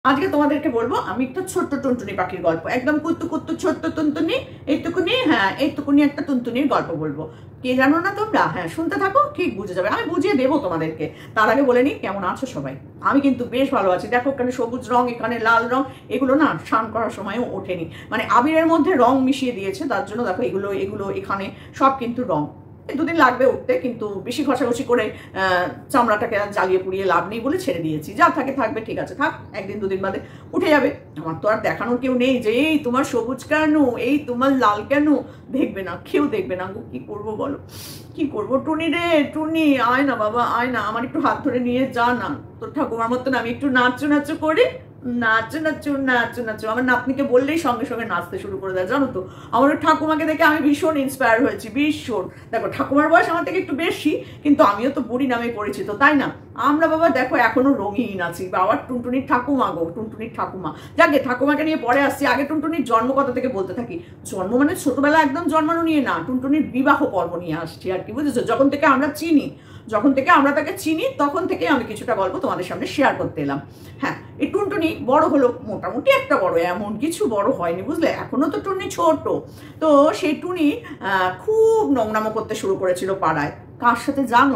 আজকে তোমাদেরকে বলবো আমি একটা ছোট্ট টুনটুনি পাখির গল্প, একদম কুত্তু কুত্তু ছোট্ট টুনটুনি, এইটুকুনি, হ্যাঁ এইটুকুনি একটা টুনটুনির গল্প বলবো। কে জানো না তোমরা? হ্যাঁ শুনতে থাকো, ঠিক বুঝে যাবে, আমি বুঝিয়ে দেবো তোমাদেরকে। তার আগে বলে নি কেমন আছো সবাই। আমি কিন্তু বেশ ভালো আছি। দেখো এখানে সবুজ রং, এখানে লাল রং, এগুলো না স্নান করার সময়ও ওঠেনি, মানে আবিরের মধ্যে রং মিশিয়ে দিয়েছে, তার জন্য দেখো এগুলো এগুলো এখানে সব কিন্তু রং। দুদিন লাগবে উঠতে, কিন্তু বেশি ঘষাঘষি করে চামড়াটাকে জ্বালিয়ে পুড়িয়ে লাভ নেই বলে ছেড়ে দিয়েছি। যা থাকে থাকবে, ঠিক আছে থাক, একদিন দুদিন বাদে উঠে যাবে। আমার তো আর দেখানোর কেউ নেই যে এই তোমার সবুজ কেন, এই তোমার লাল কেন, দেখবে না, কেউ দেখবে না। কি করবো বলো, কি করবো? টুনি রে টুনি, আয় না বাবা, আয় না, আমার একটু হাত ধরে নিয়ে যা না। তোর ঠাকুমার মতন আমি একটু নাচু নাচু করি, নাচু নাচু নাচু নাচু। আমার নাতনিকে বললেই সঙ্গে সঙ্গে নাচতে শুরু করে দেয়, জানো তো। আমার ঠাকুমাকে দেখে আমি ভীষণ ইন্সপায়ার হয়েছি, ভীষণ। দেখো ঠাকুমার বয়স আমার থেকে একটু বেশি, কিন্তু আমিও তো বুড়ি নামে পরিচিত, তাই না? আমরা বাবা দেখো এখনো রঙিন আছি। বাবার টুনটুনির ঠাকুমা গো, টুনটুনির ঠাকুমা। যাকে ঠাকুমাকে নিয়ে পরে আসছি, আগে টুনটুনির জন্ম কথা থেকে বলতে থাকি। জন্ম মানে ছোটবেলা একদম জন্মানো নিয়ে না, টুনটুনির বিবাহ পর্ব নিয়ে আসছি আর কি, বুঝেছো? যখন থেকে আমরা চিনি, যখন থেকে আমরা তাকে চিনি, তখন থেকে আমি কিছুটা গল্প তোমাদের সামনে শেয়ার করতে এলাম। হ্যাঁ, এই টুনটুনি বড় হলো, মোটামুটি একটা বড়, এমন কিছু বড় হয়নি বুঝলে, এখনো তো টুনি ছোট। তো সেই টুনি খুব নোংরামো করতে শুরু করেছিল পাড়ায়। কার সাথে জানো?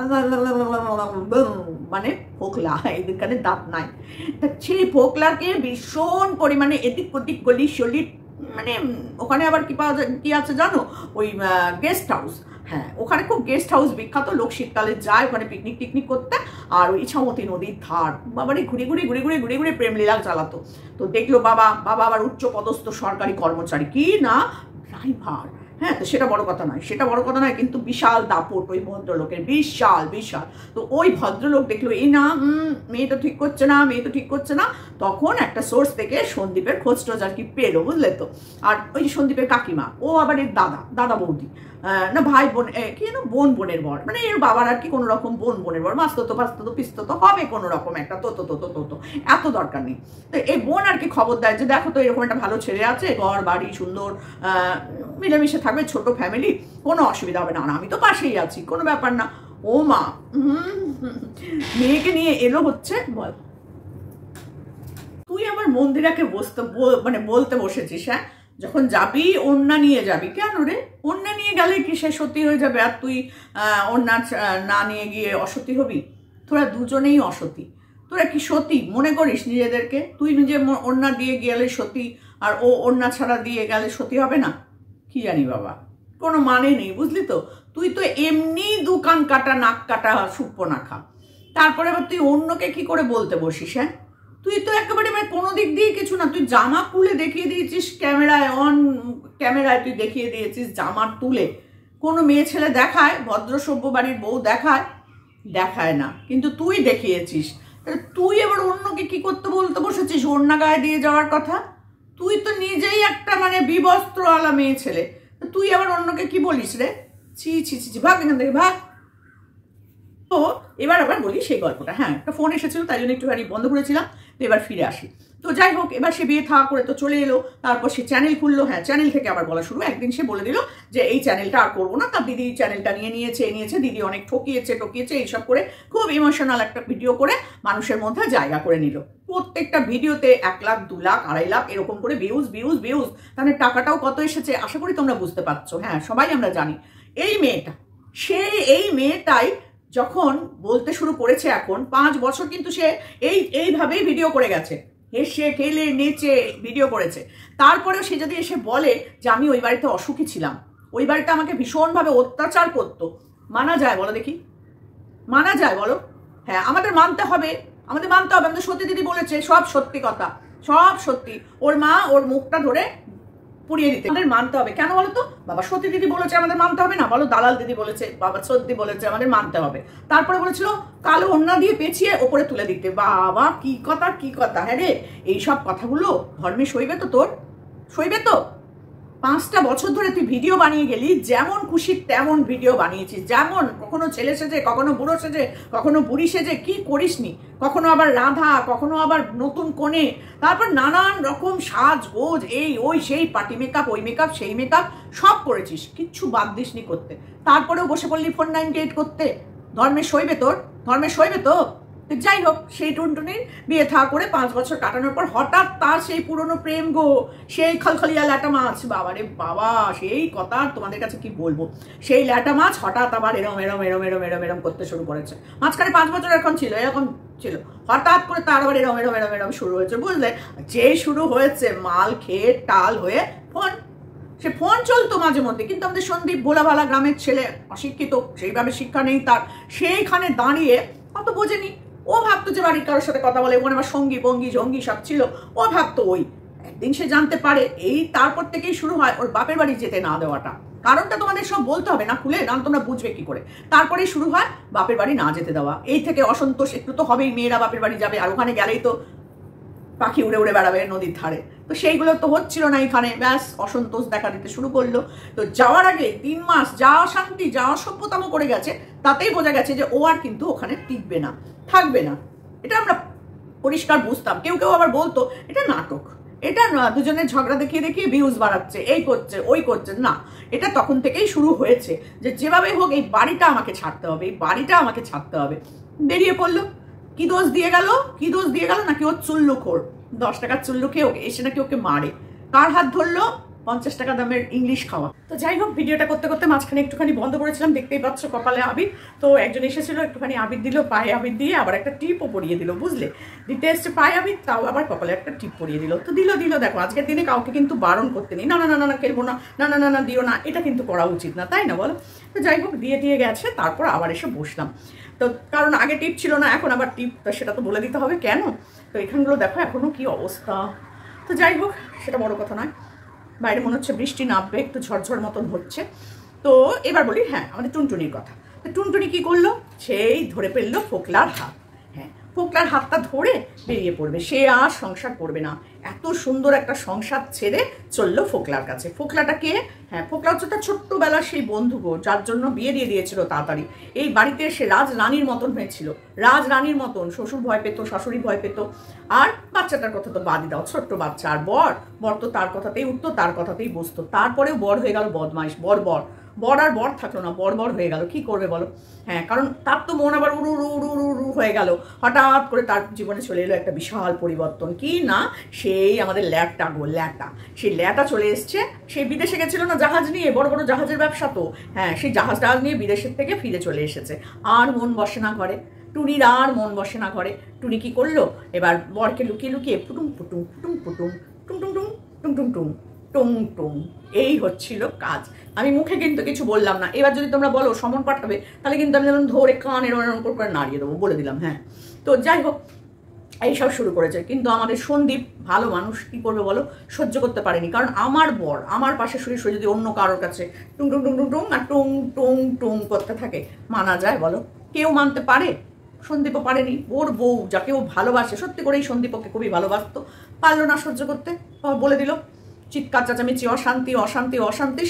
মানে ফোকলা, এদিকখানে দাঁত নাই। সেই ফোকলাকে ভীষণ পরিমাণে এদিক ওদিক গলি সলি, মানে ওখানে আবার কি পাওয়া যায়, কি আছে জানো? ওই গেস্ট হাউস। হ্যাঁ, ওখানে খুব গেস্ট হাউস বিখ্যাত, লোক শীতকালে যায় ওখানে পিকনিক টিকনিক করতে। আর ওই ইছামতি নদীর ধার বাবারে ঘুরে ঘুরে ঘুরে ঘুরে ঘুরে ঘুরে প্রেম লীলা চালাতো। তো দেখলো বাবা আবার উচ্চ পদস্থ সরকারি কর্মচারী, কি না ড্রাইভার। হ্যাঁ, তো সেটা বড় কথা নয়, সেটা বড় কথা নয়, কিন্তু বিশাল দাপট ওই ভদ্রলোকের, বিশাল বিশাল। তো ওই ভদ্রলোক দেখলো এই না, মেয়ে তো ঠিক করছে না, মেয়ে তো ঠিক করছে না। তখন একটা সোর্স থেকে সন্দীপের খোঁজ টোজ আর কি পেলো, বুঝলে তো। আর ওই যে সন্দীপের কাকিমা, ও আবার এর দাদা বৌদি, না ভাই বোন, কি যেন বোনের বর, মানে এর বাবার আর কি কোনো রকম বোনের বর, মাস্ততো ফাস্ততো পিস্ততো হবে কোনো রকম একটা, তো এত দরকার নেই। তো এই বোন আর কি খবর দেয় যে দেখো তো এরকম একটা ভালো ছেলে আছে, ঘর বাড়ি সুন্দর, মিলেমিশে থাকবে, ছোট ফ্যামিলি, কোনো অসুবিধা হবে না, আমি তো পাশেই আছি, কোনো ব্যাপার না। ও মা, মেয়েকে নিয়ে এলো হচ্ছে, বল তুই আমার মন্দিরাকে বলতে বসেছিস, হ্যাঁ যখন যাবি ওড়না নিয়ে যাবি, কেন রে? ওড়না নিয়ে গেলে কি সে সতী হয়ে যাবে আর তুই ওড়না না নিয়ে গিয়ে অসতী হবি? তোরা দুজনেই অসতী। তোরা কি সতী মনে করিস নিজেদেরকে? তুই নিজে ওড়না দিয়ে গেলে সতী, আর ও ওড়না ছাড়া দিয়ে গেলে সতী হবে না? কি জানি বাবা, কোনো মানে নেই, বুঝলি তো। তুই তো এমনি দুকান কাটা নাক কাটা সুপ্পনাখা, তারপরে আবার তুই অন্যকে কি করে বলতে বসিস? হ্যাঁ, তুই তো একেবারে মানে কোনো দিক দিয়ে কিছু না। তুই জামা খুলে দেখিয়ে দিয়েছিস ক্যামেরায় তুই দেখিয়ে দিয়েছিস জামা তুলে। কোনো মেয়ে ছেলে দেখায়, ভদ্র সভ্য বাড়ির বউ দেখায় না, কিন্তু তুই দেখিয়েছিস। তুই এবার অন্যকে কি করতে বলতে বসেছিস ওড়না গায়ে দিয়ে যাওয়ার কথা? তুই তো নিজেই একটা মানে বিবস্ত্রওয়ালা মেয়ে ছেলে, তুই আবার অন্যকে কি বলিস রে? ছি ছি ছি, ভাগ এখান থেকে ভাগ। তো এবার আবার বলি সেই গল্পটা। হ্যাঁ, একটা ফোন এসেছিল, তাই জন্য একটুখানি বন্ধ করেছিলাম, তো এবার ফিরে আসি। তো যাই হোক, এবার সে বিয়ে থাকা করে তো চলে এলো, তারপর সে চ্যানেল খুললো। হ্যাঁ, চ্যানেল থেকে আবার বলা শুরু। একদিন সে বলে দিল যে এই চ্যানেলটা আর করবো না, তার দিদি চ্যানেলটা নিয়েছে, দিদি অনেক ঠকিয়েছে এইসব করে, খুব ইমোশনাল একটা ভিডিও করে মানুষের মধ্যে জায়গা করে নিল। প্রত্যেকটা ভিডিওতে 1 লাখ 2 লাখ 2.5 লাখ এরকম করে ভিউজ। তাহলে টাকাটাও কত এসেছে আশা করি তোমরা বুঝতে পারছো। হ্যাঁ, সবাই আমরা জানি। এই মেয়েটাই যখন বলতে শুরু করেছে, এখন 5 বছর কিন্তু সে এইভাবেই ভিডিও করে গেছে, হেসে খেলে নেচে ভিডিও করেছে। তারপরেও সে যদি এসে বলে যে আমি ওই বাড়িতে অসুখী ছিলাম, ওই বাড়িতে আমাকে ভীষণভাবে অত্যাচার করতো, মানা যায় বলো দেখি? মানা যায় বলো? হ্যাঁ, আমাদের মানতে হবে। আমাদের সত্যি দিদি বলেছে, সব সত্যি কথা, সব সত্যি। ওর মা ওর মুখটা ধরে পুড়িয়ে দিতে আমাদের মানতে হবে। কেন বলো তো? বাবা সতী দিদি বলেছে আমাদের মানতে হবে না? বলো দালাল দিদি বলেছে, বাবা সত্যি বলেছে আমাদের মানতে হবে। তারপরে বলেছিল কালো ওড়না দিয়ে পেঁচিয়ে ওপরে তুলে দিতে। বাবা কি কথা! হ্যাঁ রে, এইসব কথাগুলো ধর্মে সইবে তো? তোর সইবে তো? 5টা বছর ধরে তুই ভিডিও বানিয়ে গেলি, যেমন খুশি তেমন ভিডিও বানিয়েছিস, যেমন কখনো ছেলে সেজে, কখনো বুড়ো সেজে, কখনো বুড়ি সেজে, কি করিসনি? কখনো আবার রাধা, কখনো আবার নতুন কোণে, তারপর নানান রকম সাজ গোজ, এই ওই সেই পার্টি মেকআপ, ওই মেকআপ সেই মেকআপ সব করেছিস, কিচ্ছু বাদ দিসনি করতে। তারপরেও বসে পড়লি ফোন 98 করতে। ধর্মে সইবে তোর? ধর্মে সইবে তো? তো যাই হোক, সেই টুনটুনির বিয়ে থা করে 5 বছর কাটানোর পর হঠাৎ তার সেই পুরনো প্রেম গো, সেই খলখলিয়া ল্যাটা মাছ, বাবারে বাবা, সেই কথা তোমাদের কাছে কি বলবো। সেই ল্যাটা মাছ হঠাৎ আবার এরম এরম এরম এরম এরম এরম করতে শুরু করেছে। মাঝখানে 5 বছর এখন ছিল, এরকম ছিল, হঠাৎ করে তার আবার এরম এরম এরম এরম শুরু হয়েছে, বুঝলে। যে শুরু হয়েছে মাল খেয়ে টাল হয়ে ফোন, সে ফোন চলতো মাঝে মধ্যে, কিন্তু আমাদের সন্দীপ ভোলাভালা গ্রামের ছেলে, অশিক্ষিত, সেইভাবে শিক্ষা নেই তার, সেইখানে দাঁড়িয়ে অত বোঝেনি। ও ভাবতো যে বাড়ির কারোর সাথে কথা বলে, ওখানে আমার সঙ্গী বঙ্গী জঙ্গি সব ছিল, ও ভাবতো ওই। একদিন সে জানতে পারে, এই তারপর থেকেই শুরু হয় ওর বাপের বাড়ি যেতে না দেওয়াটা। কারণটা তোমাদের সব বলতে হবে না খুলে, না তোমরা বুঝবে কি করে। তারপরে শুরু হয় বাপের বাড়ি না যেতে দেওয়া। এই থেকে অসন্তোষ একটু তো হবেই, মেয়েরা বাপের বাড়ি যাবে, আর ওখানে গেলেই তো পাখি উড়ে উড়ে বেড়াবে নদীর ধারে। তো সেইগুলো তো হচ্ছিল না এখানে, ব্যাস অসন্তোষ দেখা দিতে শুরু করলো। তো যাওয়ার আগে 3 মাস যা অশান্তি, যা অসভ্যতাম করে গেছে, তাতেই বোঝা গেছে যে ও আর কিন্তু ওখানে টিকবে না, থাকবে না। এটা আমরা পরিষ্কার বুঝতাম। কেউ কেউ আবার বলতো এটা নাটক, এটা দুজনের ঝগড়া দেখিয়ে দেখিয়ে ভিউজ বাড়াচ্ছে, এই করছে ওই করছে। না, এটা তখন থেকেই শুরু হয়েছে যে যেভাবে হোক এই বাড়িটা আমাকে ছাড়তে হবে, এই বাড়িটা আমাকে ছাড়তে হবে। বেরিয়ে পড়লো। কি দোষ দিয়ে গেল, কি দোষ দিয়ে গেল, নাকি ওর চুল্লুখোর 10 টাকার চুল্লু খেয়ে ওকে এসে নাকি ওকে মারে। কার হাত ধরলো? 50 টাকা দামের ইংলিশ খাওয়া। তো যাই হোক, ভিডিওটা করতে করতে মাঝখানে একটুখানি বন্ধ করেছিলাম, দেখতেই পাচ্ছ কপালে আবির। তো একজন এসেছিল, একটুখানি আবির দিল, পায়ে আবির দিয়ে আবার একটা টিপও পরিয়ে দিল, বুঝলে। দিতে এসছে পায়ে আবির, তাও আবার কপালে একটা টিপ পরিয়ে দিল। তো দিল দিল, দেখো আজকের দিনে কাউকে কিন্তু বারণ করতে নেই, না না না না খেলবো না, না না না না দিও না, এটা কিন্তু করা উচিত না, তাই না বলো। তো যাই হোক, দিয়ে দিয়ে গেছে, তারপর আবার এসে বসলাম। তো কারণ আগে টিপ ছিল না, এখন আবার টিপ, সেটা তো বলে দিতে হবে কেন। তো এখানগুলো দেখো এখনো কি অবস্থা। তো যাই হোক, সেটা বড় কথা নয়। বাইরে মনে হচ্ছে বৃষ্টি নামবে, একটু ঝরঝর মতন হচ্ছে। তো এবার বলি, হ্যাঁ, আমাদের টুনটুনির কথা। তো টুনটুনি কি করলো, সেই ধরে ফেললো ফোকলার হাত। হ্যাঁ, ফোকলার হাতটা ধরে বেরিয়ে পড়বে, সে আর সংসার করবে না। এত সুন্দর একটা সংসার ছেড়ে চললো ফোকলার কাছে। ফোকলাটা কে? হ্যাঁ, ফোকলা হচ্ছে তার ছোট্টবেলার সেই বন্ধু গো, যার জন্য বিয়ে দিয়ে দিয়েছিল তাড়াতাড়ি। এই বাড়িতে সে রাজরানীর মতন হয়েছিল, রাজরানীর মতন। শ্বশুর ভয় পেত, শাশুড়ি ভয় পেত, আর বাচ্চাটার কথা তো বাদই দাও, ছোট্ট বাচ্চা। আর বর তো তার কথাতেই উঠতো, তার কথাতেই বসতো। তারপরেও বর হয়ে গেল বদমাইশ, বর আর বর থাকলো না, বর হয়ে গেল। কি করবে বলো। হ্যাঁ, কারণ তার তো মন আবার উড়ু উড়ু উড়ু উড়ু উড়ু হয়ে গেল। হঠাৎ করে তার জীবনে চলে এলো একটা বিশাল পরিবর্তন। কি না, সেই আমাদের ল্যাটা গো, ল্যাটা। সেই ল্যাটা চলে এসছে। সেই বিদেশে গেছিল না জাহাজ নিয়ে, বড় বড় জাহাজের ব্যবসা তো। হ্যাঁ, সেই জাহাজ নিয়ে বিদেশের থেকে ফিরে চলে এসেছে। আর মন বসে না ঘরে, টুনির আর মন বসে না ঘরে। টুনি কি করলো, এবার বরকে লুকিয়ে লুকিয়ে পুটুম পুটুম পুটুম পুটুম টুম টুম টুম টুম টুম টুম টুম টুম, এই হচ্ছিল কাজ। আমি মুখে কিন্তু কিছু বললাম না। এবার যদি তোমরা বলো সমন পাঠাবে, তাহলে কিন্তু আমি যেমন ধরে কান এরম করে নাড়িয়ে দেবো, বলে দিলাম। হ্যাঁ, তো যাই হোক, এইসব শুরু করেছে। কিন্তু আমাদের সন্দীপ ভালো মানুষ, কি করবে বলো, সহ্য করতে পারেনি। কারণ আমার বর আমার পাশে শুয়ে শুয়ে যদি অন্য কারোর কাছে টুং টুং টুং টুং টুং আর টুং টুং টুং করতে থাকে, মানা যায় বলো? কেউ মানতে পারে? সন্দীপও পারেনি। ওর বউ যাকে ও ভালোবাসে, সত্যি করেই সন্দীপ ওকে খুবই ভালোবাসতো, পারলো না সহ্য করতে, বলে দিল। চিৎকার চেঁচামেচি, অশান্তি অশান্তি অশান্তি,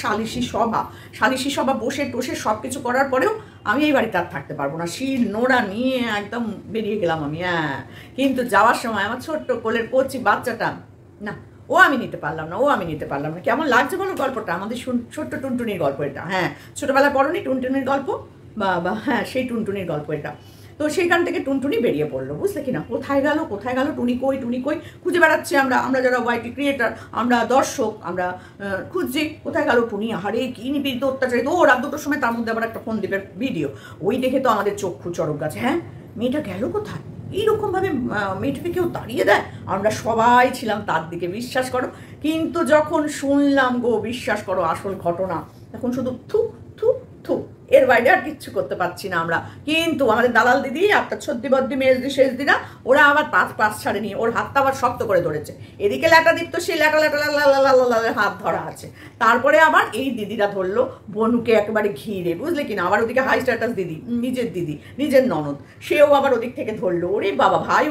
সালিশি সভা বসে টসে সব কিছু করার পরেও আমি এই বাড়িতে আর থাকতে পারবো না। শিল নোড়া নিয়ে একদম বেরিয়ে গেলাম আমি। হ্যাঁ, কিন্তু যাওয়ার সময় আমার ছোট্ট কোলের কচি বাচ্চাটা, না, আমি নিতে পারলাম না। কেমন লাগছে বলো গল্পটা? আমাদের ছোট্ট টুনটুনির গল্প এটা। হ্যাঁ, ছোটবেলায় পড়োনি টুনটুনির গল্প? বা হ্যাঁ, সেই টুনটুনির গল্প এটা। তো সেইখান থেকে টুনটুনি বেরিয়ে পড়লো, বুঝলে কিনা। কোথায় গেল টুনি কই খুঁজে বেড়াচ্ছি আমরা যারা ওয়াইটি ক্রিয়েটার, আমরা দর্শক, আমরা খুঁজছি কোথায় গেল টুনি। আহারে কি নিপীড়িত অত্যাচারিত। ও রাত 2টোর সময়, তার মধ্যে আবার একটা ফোন দ্বীপের ভিডিও, ওই দেখে তো আমাদের চক্ষু চড়ক গাছে। হ্যাঁ, মেয়েটা গেল কোথায়? এইরকমভাবে মেয়েটাকে কেউ তাড়িয়ে দেয়? আমরা সবাই ছিলাম তার দিকে, বিশ্বাস করো। কিন্তু যখন শুনলাম গো, বিশ্বাস করো, আসল ঘটনা, তখন শুধু থু থু থু, এর বাইরে আর কিচ্ছু করতে পারছি না আমরা। কিন্তু আমাদের দালাল দিদি, আপনার ছদ্দিবদ্দি মেজদি শেষদিরা, ওরা আবার পাশ ছাড়েনি, ওর হাতটা আবার শক্ত করে ধরেছে। এদিকে ল্যাটা দীপ্ত, সেই ল্যাটা হাত ধরা আছে। তারপরে আবার এই দিদিরা ধরলো বনুকে একেবারে ঘিরে, বুঝলে কিনা। আবার ওদিকে হাই স্ট্যাটাস দিদি, নিজের দিদি, নিজের ননদ, সেও আবার ওদিক থেকে ধরলো। ওরে বাবা, ভাই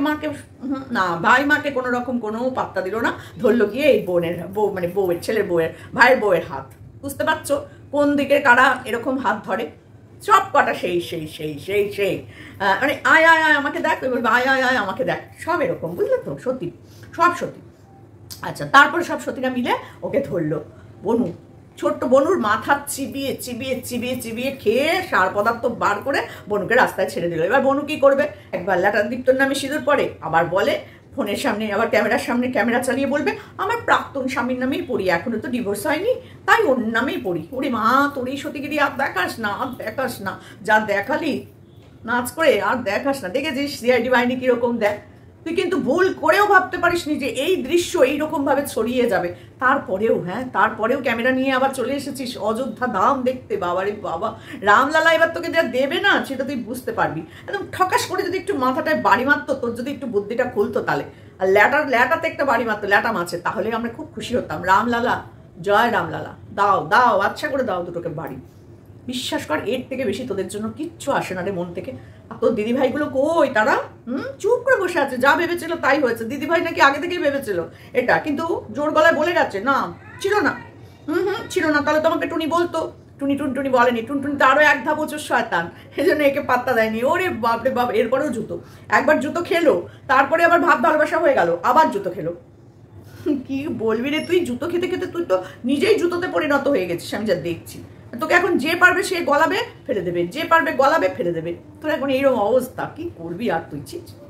মাকে কোনো রকম কোনো পাত্তা দিল না, ধরলো গিয়ে এই বউয়ের ছেলের ভাইয়ের বউয়ের হাত। বুঝতে পারছো কোন দিকে কারা এরকম হাত ধরে? সব কটা সেই মানে আয় আমাকে দেখ, বলবে আয় আমাকে দেখ, সব এরকম, বুঝলে তো। সব সত্যি। আচ্ছা, তারপরে সব সতীরা মিলে ওকে ধরলো। বনু ছোট্ট বনুর মাথা চিবিয়ে চিবিয়ে চিবিয়ে চিবিয়ে খেয়ে সার পদার্থ বার করে বনুকে রাস্তায় ছেড়ে দিল। এবার বনু কি করবে? একবার ল্যাটাদীপ্তর নামে সিঁদুর পরে, আবার বলে ফোনের সামনে, আবার ক্যামেরার সামনে ক্যামেরা চালিয়ে বলবে আমার প্রাক্তন স্বামীর নামেই পড়ি, এখনো তো ডিভোর্স হয়নি, তাই ওর নামেই পড়ি। ওরে মা, তোর এই সতীগিরি আর দেখাস না, আর দেখাস না, যা দেখালি নাচ করে আর দেখাস না। দেখেছিস সিআইডি বাহিনী কিরকম দেখ। তুই কিন্তু ভুল করেও ভাবতে পারিস নি যে এই দৃশ্য এইরকম ভাবে ছড়িয়ে যাবে। তারপরেও ক্যামেরা নিয়ে আবার চলে এসেছিস অযোধ্যা ধাম দেখতে। বাবারে বাবা, রামলালা এবার তোকে যা দেবে না সেটা তুই বুঝতে পারবি। একদম ঠকাস করে যদি একটু মাথাটায় বাড়ি মারতো, তোর যদি একটু বুদ্ধিটা খুলতো তাহলে, আর ল্যাটাতে একটা বাড়ি মারতো, ল্যাটা মাছে, তাহলে আমরা খুব খুশি হতাম। রামলালা, জয় রামলালা, দাও দাও, আচ্ছা করে দাও দুটোকে বাড়ি। বিশ্বাস কর, এর থেকে বেশি তোদের জন্য কিচ্ছু আসে না রে মন থেকে। আর তোর দিদিভাইগুলো কই? তারা চুপ করে বসে আছে, যা ভেবেছিল তাই হয়েছে। দিদিভাই নাকি আগে থেকেই ভেবেছিল এটা, কিন্তু জোর গলায় বলে যাচ্ছে না, ছিল না। ছিল না, তাহলে তোমাকে টুনি বলতো। টুনটুনি বলেনি, টুনটুনি তো আরো এক ধাপ উঁচু শয়তান, এই জন্য একে পাত্তা দেয়নি। ওরে বাপরে বাপ, এরপরেও জুতো, একবার জুতো খেলো, তারপরে আবার ভাব ভালোবাসা হয়ে গেল, আবার জুতো খেলো। কি বলবি রে তুই? জুতো খেতে খেতে তুই তো নিজেই জুতোতে পরিণত হয়ে গেছিস, আমি যা দেখছি। তোকে এখন যে পারবে সে গলাবে ফেলে দেবে, যে পারবে গলাবে ফেলে দেবে। তোর এখন এইরকম অবস্থা, কি করবি আর তুই?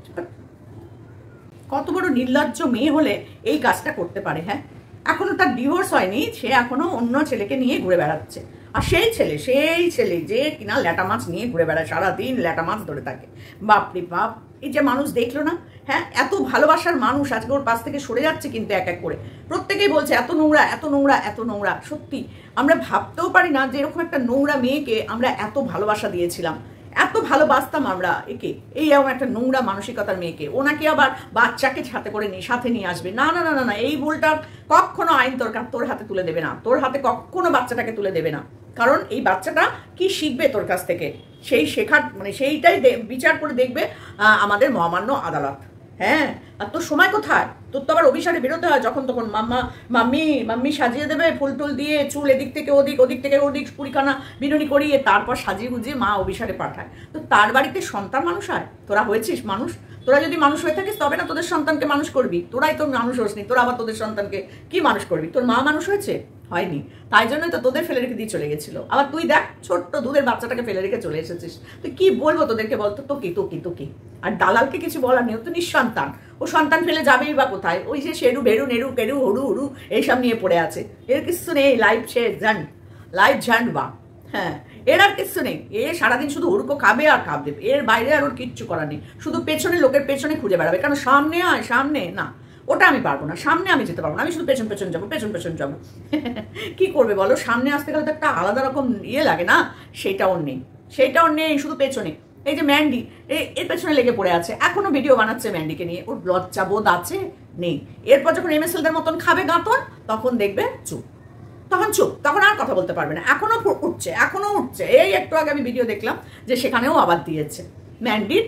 কত বড় নির্লজ্জ মেয়ে হলে এই কাজটা করতে পারে? হ্যাঁ, এখনো তার ডিভোর্স হয়নি, সে এখনো অন্য ছেলেকে নিয়ে ঘুরে বেড়াচ্ছে। আর সেই ছেলে যে কিনা ল্যাটা মাছ নিয়ে ঘুরে বেড়ায়, সারাদিন ল্যাটা মাছ ধরে থাকে। বাপরে বাপ, এই যে মানুষ দেখলো না, হ্যাঁ, এত ভালোবাসার মানুষ আজকে ওর পাশ থেকে সরে যাচ্ছে কিন্তু এক এক করে। প্রত্যেকেই বলছে এত নোংরা, এত নোংরা, এত নোংরা। সত্যি আমরা ভাবতেও পারি না যে এরকম একটা নোংরা মেয়েকে আমরা এত ভালোবাসা দিয়েছিলাম, এত ভালোবাসতাম আমরা একে, এই এমন একটা নোংরা মানসিকতার মেয়েকে। ওনাকে আবার বাচ্চাকে সাথে নিয়ে আসবে। না না না না না, এই ভুলটা কখনো আইন তোর হাতে তুলে দেবে না, তোর হাতে কখনো বাচ্চাটাকে তুলে দেবে না। কারণ এই বাচ্চাটা কি শিখবে তোর কাছ থেকে, সেই শেখার সেইটাই বিচার করে দেখবে আমাদের মহামান্য আদালত। হ্যাঁ, আর তোর সময় কোথায়? তোর তো আবার অভিসারে বেরোতে হয় যখন তখন। মাম্মি সাজিয়ে দেবে ফুল টুল দিয়ে, চুল এদিক থেকে ওদিক কুড়িখানা বিনুনি করিয়ে, তারপর সাজিয়ে গুজিয়ে মা অভিসারে পাঠায়। তো তার বাড়িতে সন্তান মানুষ হয়? তোরা হয়েছিস মানুষ? তোরা যদি মানুষ হয়ে থাকিস তবে না তোদের সন্তানকে মানুষ করবি। তোরাই তোর মানুষ হসনি, তোরা আবার তোদের সন্তানকে কি মানুষ করবি? তোর মা মানুষ হয়েছে? হয়নি, তাই জন্যই তো তোদের ফেলে রেখে দিয়ে চলে গেছিল। আবার তুই দেখ, ছোট্ট দুধের বাচ্চাটাকে ফেলে রেখে চলে এসেছিস। তুই কি বলবো তোদেরকে বলতো? তোকে আর দালালকে কিছু বলার নেই, তো নিঃসন্তান। ও সন্তান ফেলে যাবেই বা কোথায়? ওই যে সেরু বেরু নেরু কেরু হরু হুরু এইসব নিয়ে পড়ে আছে। এর কিছু নেই, লাইফ ঝান্ড বা। হ্যাঁ, এর আর কিচ্ছু নেই। এ সারাদিন শুধু হুড়কো খাবে আর খাব দেবে, এর বাইরে আর ওর কিচ্ছু করার নেই। শুধু পেছনে, লোকের পেছনে খুঁজে বেড়াবে। কারণ সামনে না, ওটা আমি পারবো না, সামনে আমি যেতে পারবো না, আমি শুধু পেছন যাবো। কি করবে বলো? সামনে আসতে গেলে তো একটা আলাদা রকম লাগে না, সেটাও নেই, শুধু পেছনে। এই যে ম্যান্ডি, এর পেছনে লেগে পড়ে আছে, এখনো ভিডিও বানাচ্ছে ম্যান্ডিকে নিয়ে। ওর লজ্জা বোধ আছে? নেই। এরপর যখন MSLদের মতন খাবে গাঁতন, তখন দেখবে চুপ, তখন আর কথা বলতে পারবে না। এখনো উঠছে। এই একটু আগে আমি ভিডিও দেখলাম যে সেখানেও আবার দিয়েছে ম্যান্ডির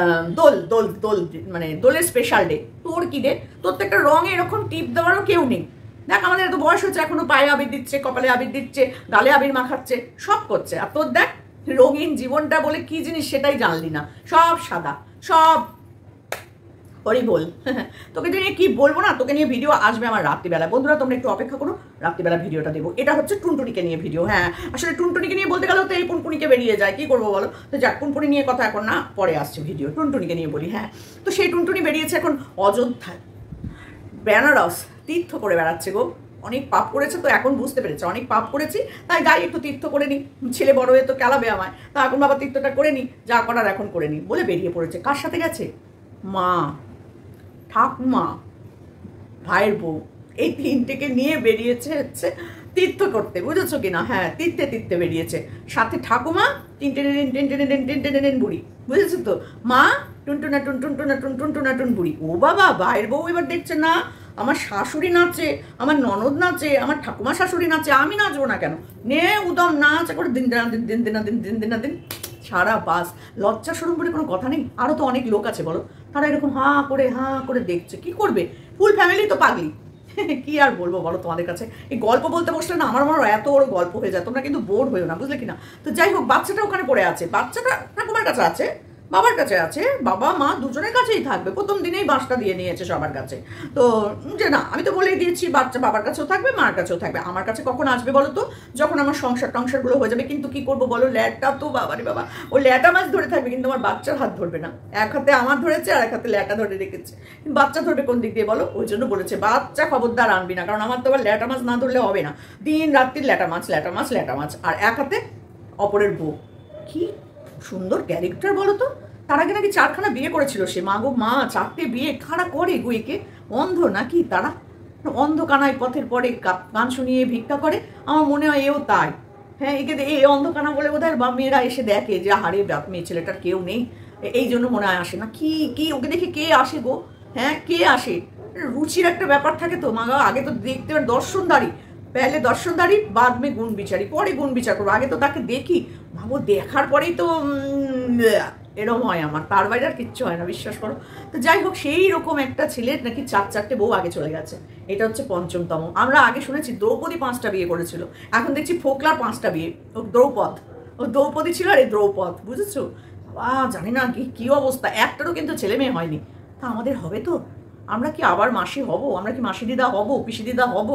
দোলের স্পেশাল ডে। তোর কি রে? তোর তো একটা রঙে এরকম টিপ দেওয়ারও কেউ নেই। দেখ, আমাদের এত বয়স হচ্ছে, এখনো পায়ে আবির দিচ্ছে, কপালে আবির দিচ্ছে, গালে আবির মাখাচ্ছে, সব করছে। আর তোর দেখ, রঙিন জীবনটা বলে কি জিনিস সেটাই জানলি না, সব সাদা, সব হরি বল। তোকে নিয়ে কি বলবো না, তোকে নিয়ে ভিডিও আসবে আমার রাত্রিবেলা। বন্ধুরা তোমরা একটু অপেক্ষা করো, রাত্রিবেলা ভিডিওটা দেবো। এটা হচ্ছে টুনটুনিকে নিয়ে ভিডিও। হ্যাঁ, আসলে টুনটুনিকে নিয়ে বলতে গেলেও তো এই পুনপুনিকে বেরিয়ে যায়, কি করবো বলো? তো যাক, পুনপুনি নিয়ে কথা এখন না, পরে আসছে ভিডিও। টুনটুনিকে নিয়ে বলি। হ্যাঁ, তো সেই টুনটুনি বেরিয়েছে এখন অযোধ্যায়, বেনারস তীর্থ করে বেড়াচ্ছে গো। অনেক পাপ করেছে তো এখন বুঝতে পেরেছে, অনেক পাপ করেছি, তাই যাই একটু তীর্থ করে নি। ছেলে বড় হয়ে তো কেলাবে আমায়, তা এখন বাবা তীর্থটা করে নি, যা করার এখন করে নি বলে বেরিয়ে পড়েছে। কার সাথে গেছে? মা, ঠাকুমা, ভাইয়ের বউ, এই তিনটেকে নিয়ে বেরিয়েছে হচ্ছে তীর্থ করতে, বুঝেছো কিনা? হ্যাঁ, তীর্থে বেরিয়েছে। সাথে ঠাকুমা টিন বুড়ি, বুঝেছো তো? মা টুন বুড়ি। ও বাবা, ভাইয়ের বউ এবার দেখছে না আমার শাশুড়ি নাচে, আমার ননদ নাচে, আমার ঠাকুমা শাশুড়ি নাচে, আমি নাচবো না কেন? নে উদম নাচ করে দিন দিন সারা বাস। লজ্জা শরম করে কোনো কথা নেই? আরো তো অনেক লোক আছে বলো, তারা এরকম হাঁ করে দেখছে। কি করবে? ফুল ফ্যামিলি তো পাগলি। কি আর বলবো বলো তোমাদের কাছে? এই গল্প বলতে বসলে না আমার মনে হয় এত বড় গল্প হয়ে যায়, তোমরা কিন্তু বোর হয়েও না, বুঝলে কিনা? তো যাই হোক, বাচ্চাটা ওখানে পড়ে আছে, বাচ্চাটা ঠাকুমার কাছে আছে। বাবার কাছে আছে, বাবা মা দুজনের কাছেই থাকবে। প্রথম দিনেই বাসটা দিয়ে নিয়েছে সবার কাছে। তো যে না, আমি তো বলেই দিয়েছি বাচ্চা বাবার কাছেও থাকবে, মার কাছেও থাকবে। আমার কাছে কখন আসবে বলো তো? যখন আমার সংসার টংসারগুলো হয়ে যাবে। কিন্তু কি করবো বলো, ল্যাটা তো বাবারে বাবা, ও ল্যাটা মাছ ধরে থাকবে, কিন্তু আমার বাচ্চার হাত ধরবে না। এক হাতে আমার ধরেছে আর এক হাতে ল্যাটা ধরে রেখেছে। বাচ্চা ধরবে কোন দিক দিয়ে বলো? ওই জন্য বলেছে বাচ্চা খবরদার আনবি না, কারণ আমার তো আবার ল্যাটা মাছ না ধরলে হবে না। দিন রাত্রি ল্যাটা মাছ ল্যাটা মাছ ল্যাটা মাছ, আর এক হাতে অপরের বউ। কি সুন্দর ক্যারেক্টার বলো তো। তার আগে নাকি 4খানা বিয়ে করেছিল সে। মা গো মা, 4টে বিয়ে কারা করে গো? একে অন্ধ নাকি তারা? অন্ধ কানায় পথের পরে গান শুনিয়ে ভিক্ষা করে। আমার মনে হয় এও তাই। হ্যাঁ, একে এই অন্ধকানা বলে বোধহয় বা মেয়েরা এসে দেখে যে হারে মেয়ে ছেলেটার কেউ নেই, এই জন্য মনে হয় আসে না। কি কি ওকে দেখে কে আসে গো? হ্যাঁ, কে আসে? রুচির একটা ব্যাপার থাকে তো মা গো। আগে তো দেখতে দর্শনদারি, পেলে দর্শনদারি, বাদ মে গুণ বিচারি, পরে গুণ বিচার করবো। আগে তো তাকে দেখি, ভাবো দেখার পরেই তো এরকম হয় আমার। তার বাইরে আর কিচ্ছু হয় না, বিশ্বাস করো। তো যাই হোক, সেই রকম একটা ছেলের নাকি 4 বউ আগে চলে গেছে। এটা হচ্ছে 5মতম। আমরা আগে শুনেছি দ্রৌপদী 5টা বিয়ে করেছিল, এখন দেখছি ফোকলার 5টা বিয়ে। ও দ্রৌপদী ছিল আর এই দ্রৌপদ, বুঝেছো? জানি না কি অবস্থা। একটারও কিন্তু ছেলে মেয়ে হয়নি। তা আমাদের হবে তো? আমরা কি আবার মাসি হব? আমরা কি মাসি দিদা হব, পিসি দিদা হব?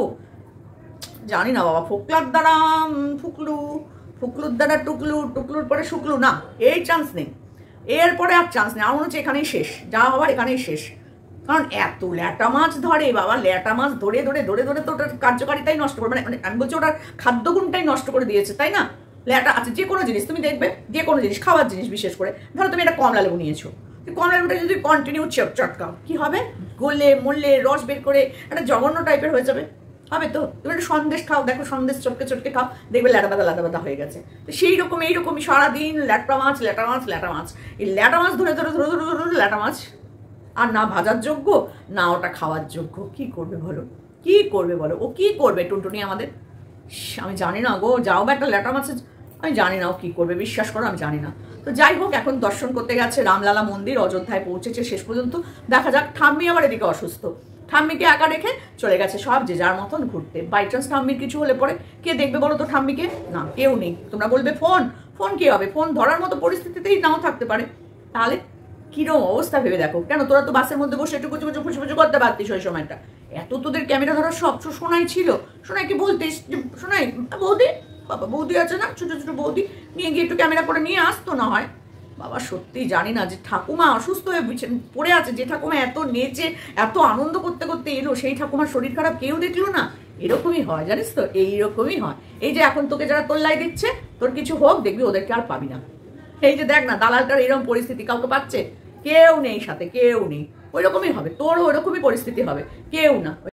জানি না বাবা। ফোকলার দ্বারা ফুকলু, ফুকলুর দ্বারা টুকলু, টুকলুর পরে শুকলু, না এই চান্স নেই। এরপরে আর চান্স নেই। আমার মনে হচ্ছে এখানেই শেষ, যা হওয়ার এখানেই শেষ। কারণ এত ল্যাটা মাছ ধরে বাবা, ল্যাটা মাছ ধরে ধরে ধরে ধরে তো ওটার কার্যকারিতাই নষ্ট করে, মানে আমি বলছি ওটার খাদ্যগুণটাই নষ্ট করে দিয়েছে, তাই না? ল্যাটা আছে যে কোনো জিনিস তুমি দেখবে, যে কোনো জিনিস, খাওয়ার জিনিস বিশেষ করে, ধরো তুমি একটা কমলা লেবু নিয়েছো, কমলা লেবুটা যদি কন্টিনিউ চটকাও, কি হবে? গলে মরলে রস বের করে একটা জঘন্য টাইপের হয়ে যাবে। হবে তো? তুমি একটা সন্দেশ খাও, দেখো সন্দেশ চটকে চটকে খাও, দেখবে লাডাবাদা হয়ে গেছে। তো সেই রকম এইরকমই সারাদিন ল্যাটা মাছ ল্যাটা মাছ ল্যাটা মাছ। এই ল্যাটা মাছ ধরে ধরে ধরে ধরে ধরে ল্যাটা মাছ, আর না ভাজার যোগ্য না ওটা খাওয়ার যোগ্য। কি করবে বলো? কি করবে বলো? ও কি করবে টুনটুনি আমাদের? আমি জানি না গো। যাও বা একটা ল্যাটা মাছের, আমি জানি না ও কি করবে, বিশ্বাস করো আমি জানি না। তো যাই হোক, এখন দর্শন করতে গেছে রামলালা মন্দির, অযোধ্যায় পৌঁছেছে শেষ পর্যন্ত। দেখা যাক। ঠাম্মি আবার এদিকে অসুস্থ, ঠাম্মিকে একা রেখে চলে গেছে সব যে যার মতন ঘুরতে। বাই চান্স ঠাম্মির কিছু হলে পরে কে দেখবে বলো তো ঠাম্মিকে? না, কেউ নেই। তোমরা বলবে ফোন, ফোন কি হবে? ফোন ধরার মতো পরিস্থিতিতেই নাও থাকতে পারে। তাহলে কিরকম অবস্থা ভেবে দেখো। কেন তোরা তো বাসের মধ্যে বসে একটু কুচু কুচু ফুচু ফুচু করতে পারতিস ওই সময়টা। এত তোদের ক্যামেরা ধরার সব শোনাই ছিল। শোনাইকে বলতিস শোনাই বৌদি, বাবা বৌদি আছে না, ছোট ছোট বৌদি, নিয়ে গিয়ে একটু ক্যামেরা করে নিয়ে আসতো না হয়। বাবা সত্যি জানি না, যে ঠাকুমা অসুস্থ হয়ে পড়ে আছে, যে ঠাকুমা এত নেচে এত আনন্দ করতে করতে এলো, সেই ঠাকুমার শরীর খারাপ কেউ দেখলো না। এরকমই হয় জানিস তো, এইরকমই হয়। এই যে এখন তোকে যারা তোল্লাই দিচ্ছে, তোর কিছু হোক, দেখবি ওদেরকে আর পাবি না। এই যে দেখ না, দালালটার এরকম পরিস্থিতি, কাউকে পাচ্ছে? কেউ নেই সাথে, কেউ নেই। ওই রকমই হবে তোরও, ওই রকমই পরিস্থিতি হবে, কেউ না।